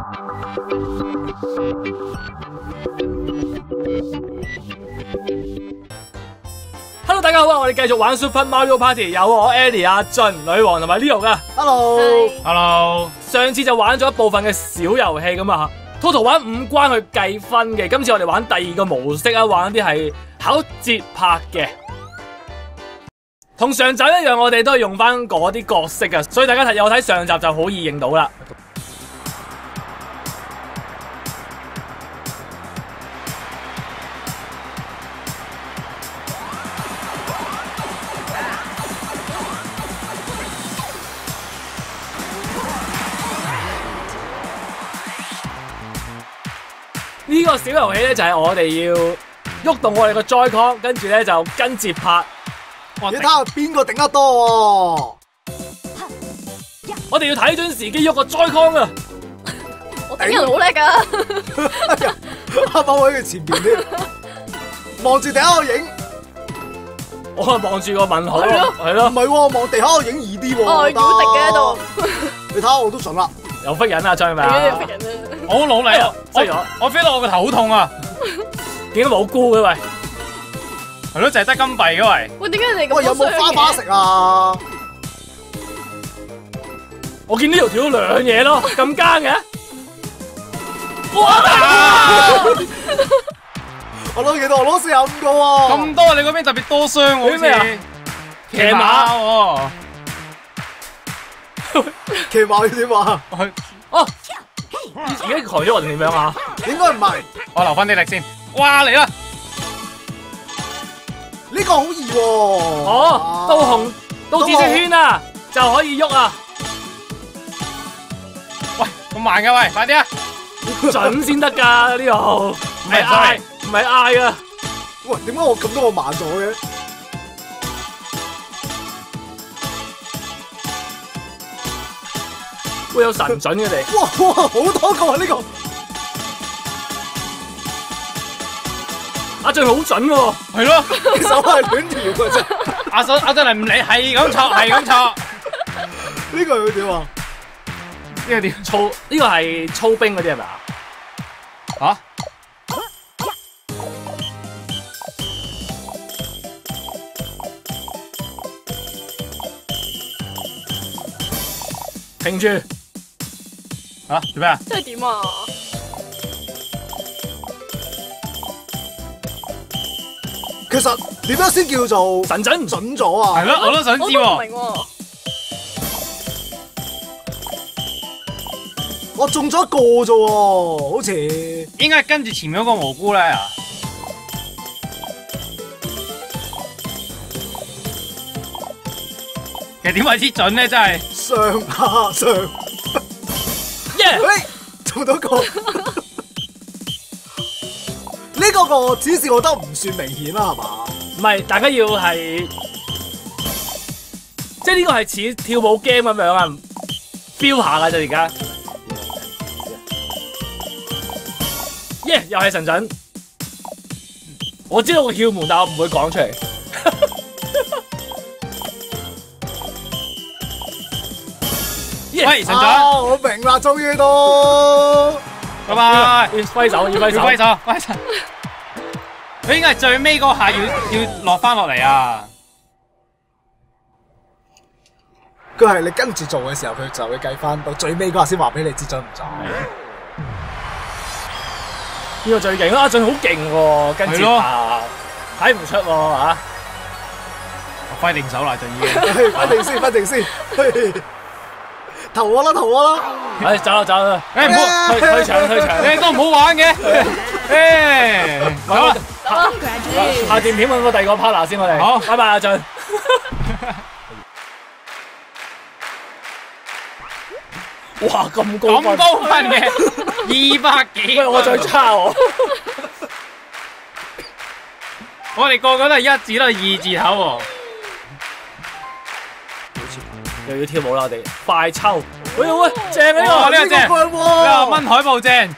Hello， 大家好啊！我哋繼續玩 Super Mario Party， 有我 Ellie、阿俊、女王同埋 Leo 噶。Hello， 上次就玩咗一部分嘅小遊戲咁啊 ，total 玩5關去計分嘅。今次我哋玩第二個模式啊，玩啲係考節拍嘅。同上集一樣，我哋都係用翻嗰啲角色啊，所以大家有睇上集就好易認到啦。呢個小遊戲咧就係我哋要喐動我哋個 Joy-Con， 跟住咧就跟節拍。 你睇下邊個頂得多我哋要睇準時機喐個 Joy-Con 啊！ 我頂人好叻噶， 啱啱喺佢前邊添，望住地下個影， 我係望住個問號咯，係咯， 唔係喎，望地下個影易啲喎。 哦，妖敵嘅喺度， 你睇下我都準啦， 又忽人啊，張係咪啊？ 我好努力啊！我 feel 到我個頭好痛啊！ 點解冇菇嘅喂？ 係咯，就係得金幣嘅喂。 喂，點解你咁？ 喂，有冇花花食啊？ 我見呢條條兩嘢咯，咁奸嘅。哇！ 我攞幾多？我攞45個喎。 咁多，你嗰邊特別多傷喎，好似騎馬喎。 騎馬要點啊？ 哦，自己狂咗我定點樣啊？ 應該唔係。 我留翻啲力先。哇，嚟啦！ 呢個好易喎。 哦，到紫色圈啊，就可以喐啊！ 喂，咁慢嘅喂，快啲啊！ 準先得㗎呢度，唔係嗌，唔係嗌啊！ 喂，點解我咁多個慢咗嘅？ 會有神準嘅你。 哇，好多個啊呢個！ 阿俊好準喎， 係咯， 手係亂條嘅啫。 阿俊嚟唔理，係咁錯，係咁錯。 呢個要點啊？ 呢個點操？呢個係操兵嗰啲係咪啊？ 嚇？ 停住！ 嚇？做咩啊？ 即係點啊？ 其實點樣先叫做神準準咗啊？ 係咯，我都想知我都唔喎。 明喎。 我中咗一個啫喎，好似應該係跟住前面嗰個蘑菇咧啊！其實點為之準咧？真係上下上。 耶！ 喂，做到個呢個指示我覺得唔算明顯啦，係嘛？ 唔係，大家要係，即係呢個係似跳舞 game 咁樣啊 ，feel 下㗎啫而家。耶！又係神準，我知道個竅門，但我唔會講出嚟。 喂，神準， 我明啦，終於都拜拜。 要揮手，要揮手， 揮手，揮手。佢應該係最尾嗰下要落翻落嚟啊！ 佢係你跟住做嘅時候，佢就會計翻到最尾嗰下先話俾你知準唔準。 呢個最勁啦！阿俊好勁喎，跟節拍睇唔出喎嚇。 我揮定手啦，俊已經。 分定先，分定先。投我啦，投我啦！ 唉，走啦，走啦！ 誒唔好退場，退場！ 誒都唔好玩嘅。誒，好啦， 下段片揾個第二個 partner 先，我哋。好，拜拜，阿俊。哇，咁高分！ 咁高分嘅200幾， 我最差喎。 我哋個個都係1字都係2字頭喎。 又要跳舞啦，我哋快抽！喂喂，正啊呢個， 呢個正，呢個蚊海步正。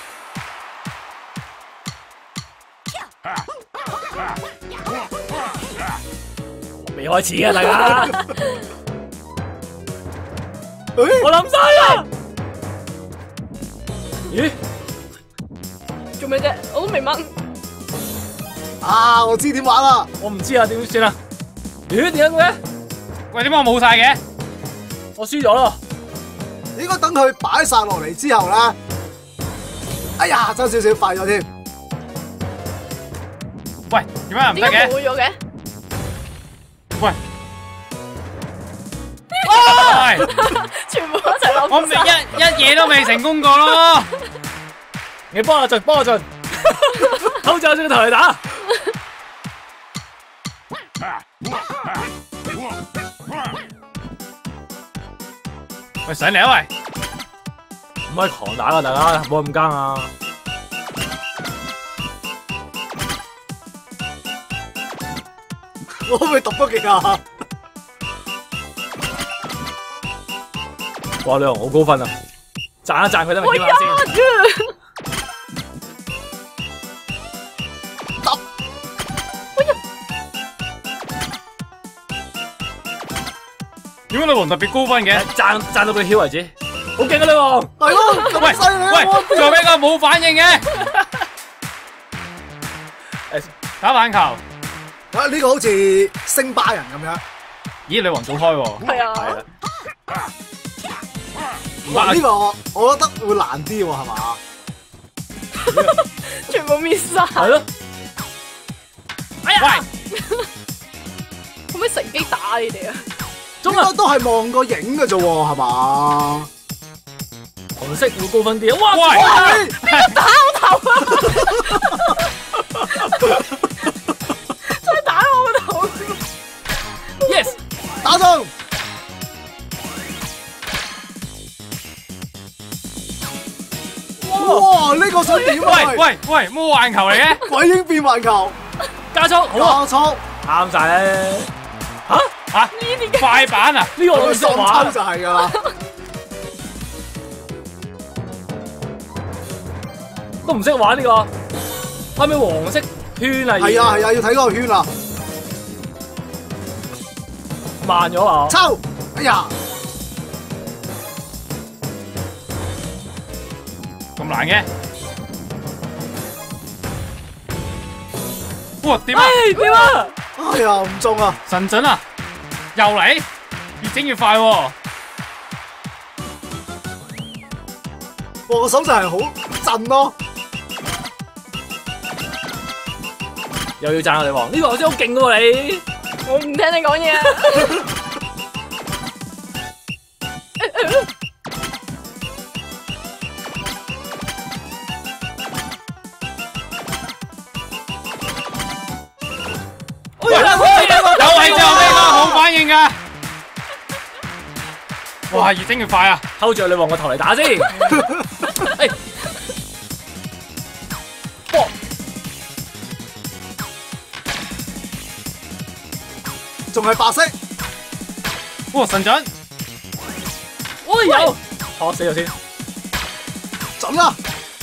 未開始啊，大家！我諗晒啦！ 咦？ 做咩啫？我都未掹。 啊，我知點玩啦！ 我唔知啊，點算啊？咦？點解嘅？ 喂，點解我冇晒嘅？ 我輸咗咯。 應該等佢擺晒落嚟之後咧，哎呀，爭少少快咗添。 喂，點解唔得點解嘅？ 冇咗嘅？ 喂，喂， 全部一齊落。 我未一嘢都未成功過咯。 你幫我進，幫我進，好似我先頭嚟打。 喂，上嚟啊喂！ 唔可以狂打啊，大家唔好咁奸啊！ 我可唔可以揼多幾下？ 哇，女王好高分啊！讚一讚佢得咪添下先。 揼！ 點解女王特別高分嘅？ 讚到佢曉為止，好勁啊女王！ 係咯，咁犀利喂，做咩個冇反應嘅？打反球。 啊，呢個好似星巴人咁樣。 咦，女王早開喎。 係啊。 係啊。 哇，呢個我覺得會難啲喎，係嘛？ 全部搣晒。 係咯。 哎呀！ 喂， 可唔可以乘機打你哋啊？ 應該都係望個影嘅啫喎，係嘛？ 紅色會高分啲啊！哇！ 喂， 打我頭啊！再打我頭 Yes， 打中！哇！呢個想點啊？ 喂，魔幻球嚟嘅。 鬼影變環球， 加速好啊！ 加速啱晒咧！ 吓？快板啊？ 呢個我識雙玩抽就係㗎啦。 都唔識玩呢個，係咪黃色圈啊？ 係啊，要睇嗰個圈啊！ 慢咗啊！ 抽！哎呀， 咁難嘅？哇，點啊？ 點啊？ 哎呀，唔中啊！ 神準啊！又嚟，越整越快喎！ 我個手就係好震咯。 又要讚我哋王，呢個我真係好勁喎你！ 我唔聽你講嘢啊！ 又係最後尾個好反應㗎！哇，越整越快啊！ 偷住女王個頭嚟打先。哎，波仲係白色， 哇，神準！ 喂有，學死咗先。 準啦！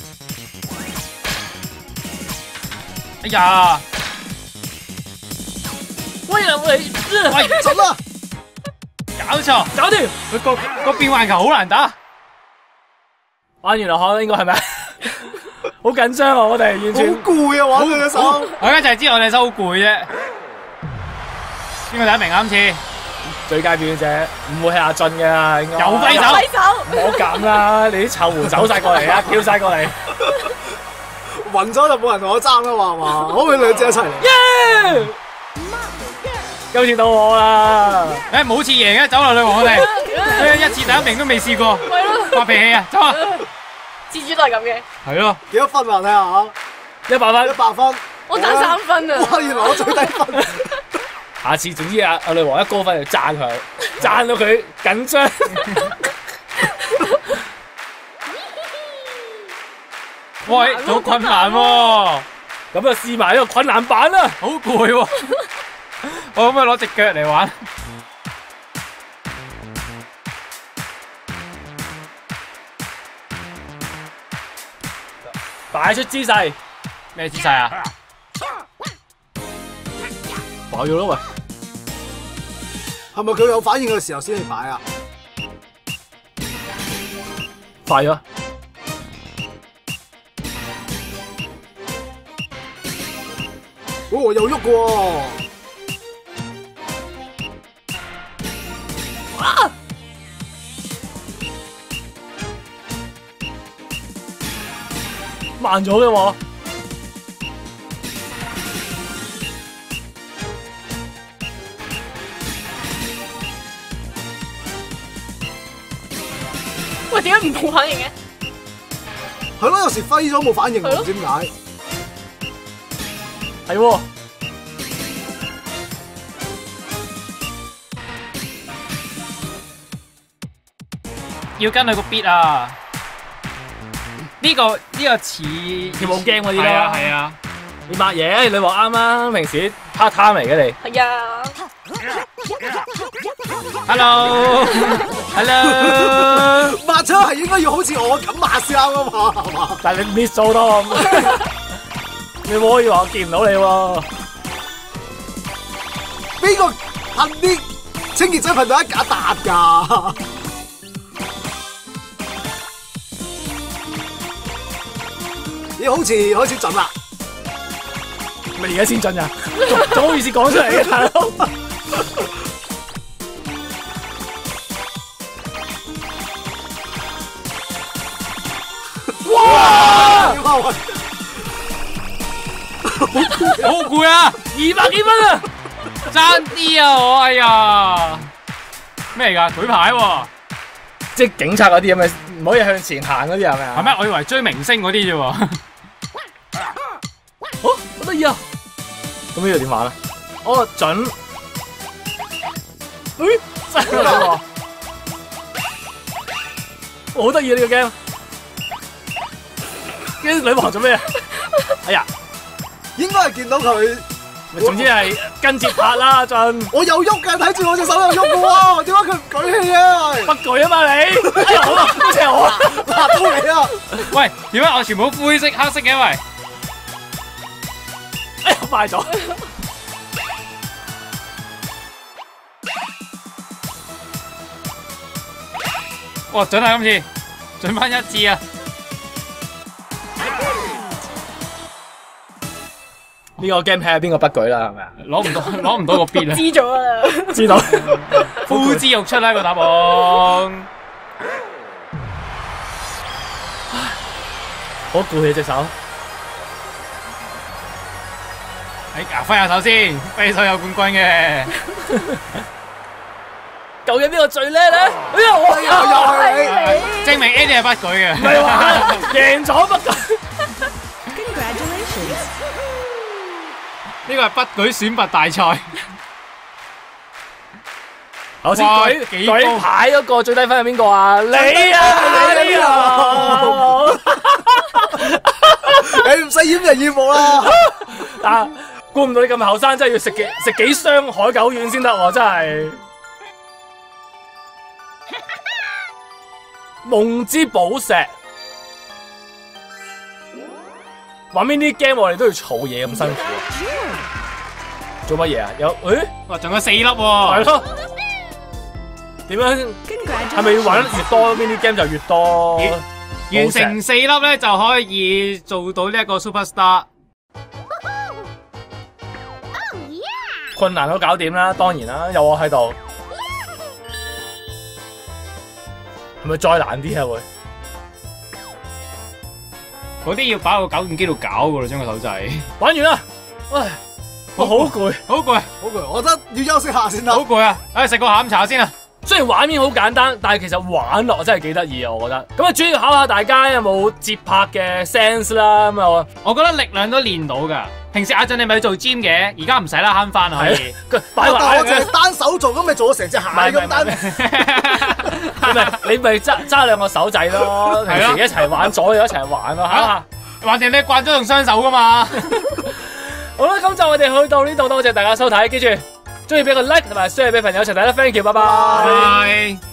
哎呀！ 喂啊喂， 喂， 準啦！ 搞錯， 搞掂。 佢個變幻球好難打。 玩完啦嗬，應該係咪？好緊張啊！我哋完好全攰啊，玩佢隻手。 我而家就係知我隻手好攰啫。邊個第一名啱次？ 最佳表演者唔會係阿俊嘅，應該。 又揮手揮手， 唔好咁啦！你啲臭狐走晒過嚟啊，跳晒過嚟。 暈咗就冇人同我爭啦，話嘛，可唔可以兩隻一齊嚟？ 耶！今次到我啦！ 誒，冇次贏嘅，走啦女王我哋。一次第一名都未試過， 係咯， 發脾氣啊，走啊！ 蜘蛛都係咁嘅。 係咯， 幾多分啊？睇下 100分， 100分。 我爭3分啊！ 哇！原來我最低分。 下次總之阿女王一高分就讚佢，讚到佢緊張。 喂，好困難喎， 咁就試埋呢個困難版啦。 好攰喎。我可唔可以攞隻腳嚟玩？ 擺出姿勢， 咩姿勢啊？ 擺咗咯喂， 係咪佢有反應嘅時候先至擺啊？ 快咗， 哦，又喐喎！ 啊！慢咗嘅喎。 喂，點解唔冇反應嘅？ 係咯，有時揮咗冇反應，唔知點解。 係喎。 要跟佢個 beat 啊！呢個似跳舞 game 嗰啲咯。 係啊係啊。 你抹嘢，你話啱啊！平時 part time 嚟嘅你。 係啊。 Hello，Hello， 抹槍係應該要好似我咁抹先啱啊嘛，係嘛？ 但係你 miss 咗好多，你唔可以話我見唔到你喎。 邊個噴啲清潔劑噴到一架笪㗎？你好似開始準啦， 咪而家先準咋？仲好意思講出嚟嘅大佬？哇！ 好攰啊 ！200幾分啊！ 爭啲啊我，哎呀！咩嚟㗎？舉牌喎！ 即係警察嗰啲咁嘅，唔可以向前行嗰啲係咪啊？ 係咩？我以為追明星嗰啲啫喎。 好得意啊！咁呢度點玩啊？哦，準。真係喎！好得意啊呢個 game。啲女王做咩啊？哎呀， 應該係見到佢。 總之係跟節拍啦，阿俊。 我有喐㗎，睇住我隻手有喐嘅喎，點解佢唔舉起嘅？ 不舉啊嘛你！哎呀好啊，好似係我啊， 嗱到你啊！ 喂，點解我全部都灰色黑色嘅？喂， 哎呀快咗！ 哇，準啊今次，準翻一致啊！ 呢個 game 睇下邊個不舉啦，係咪啊？ 攞唔到個 beat 啊！ 知咗啦， 知道。 呼之欲出啦個答案。 好攰啊隻手。 揮下手先，揮手有冠軍嘅。 究竟邊個最叻咧？哎呀，我又係你， 證明 Andy 係不舉嘅。 唔係話贏咗不舉。 呢個係不舉選拔大賽。 頭先舉牌嗰個最低分係邊個啊？你啊，你啊！ 你唔使掩人耳目啦。 啊，估唔到你咁後生，真係要食幾箱海狗丸先得喎，真係。夢之寶石，玩邊啲 game 我哋都要儲嘢咁辛苦，做乜嘢啊？ 哇，仲有4粒喎。 係咯。點樣？係咪要玩得越多邊啲 game 就越多？ 完成4粒咧就可以做到呢一個 Superstar。 困難都搞掂啦，當然啦，有我喺度。係咪再難啲啊？會嗰啲要擺個攪拌機度搞噶咯，將個手掣。 玩完啦，唉，我好攰， 好攰， 好攰，我覺得要休息下先得。 好攰啊！食個下午茶先啊！ 雖然畫面好簡單，但係其實玩落真係幾得意啊！我覺得。咁啊，主要考下大家有冇節拍嘅 sense 啦。咁啊， 我覺得力量都練到㗎。平時阿俊你咪去做 gym 嘅，而家唔使啦，慳翻可以。 但我淨係單手做，咁咪做咗成隻蟹咁單。 唔係，你咪揸2個手仔咯，平時一齊玩，左右一齊玩咯嚇。 橫掂你慣咗用雙手㗎嘛。 好啦，咁就我哋去到呢度，多謝大家收睇，記住。中意俾個 like 同埋 share 俾朋友一齊睇啦 ，thank you，拜拜。